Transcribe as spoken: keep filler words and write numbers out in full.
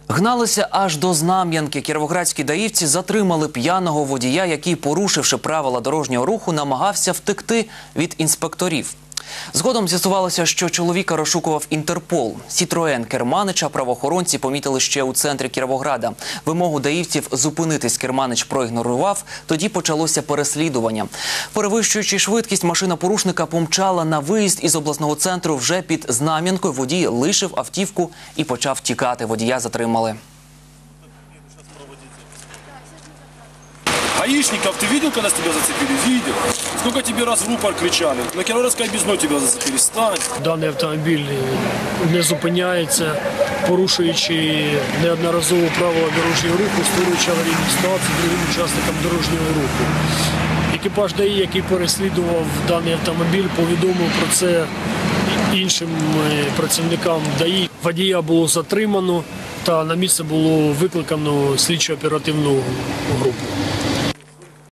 Гналися аж до Знам'янки. Кіровоградські даївці затримали п'яного водія, який, порушивши правила дорожнього руху, намагався втекти від інспекторів. Згодом з'ясувалося, що чоловіка розшукував Інтерпол. Сітроен керманича правоохоронці помітили ще у центрі Кіровограда. Вимогу даївців зупинитись керманич проігнорував, тоді почалося переслідування. Перевищуючи швидкість, машина порушника помчала на виїзд із обласного центру вже під Знам'янкою. Водій лишив автівку і почав тікати. Водія затримали. Гаишников ты видел, когда с тебя зацепили? Видел. Сколько тебе раз в рупор кричали? На Кіровоградській об'їзній тебя зацепили. Стань. Даний автомобіль не зупиняється, порушуючи неодноразово правила дорожнього руху, створюючи аварійну ситуацію другим учасникам дорожнього руху. Екіпаж ДАІ, який переслідував даний автомобіль, повідомив про це іншим працівникам ДАІ. Водія було затримано та на місце було викликано слідчо-оперативну групу.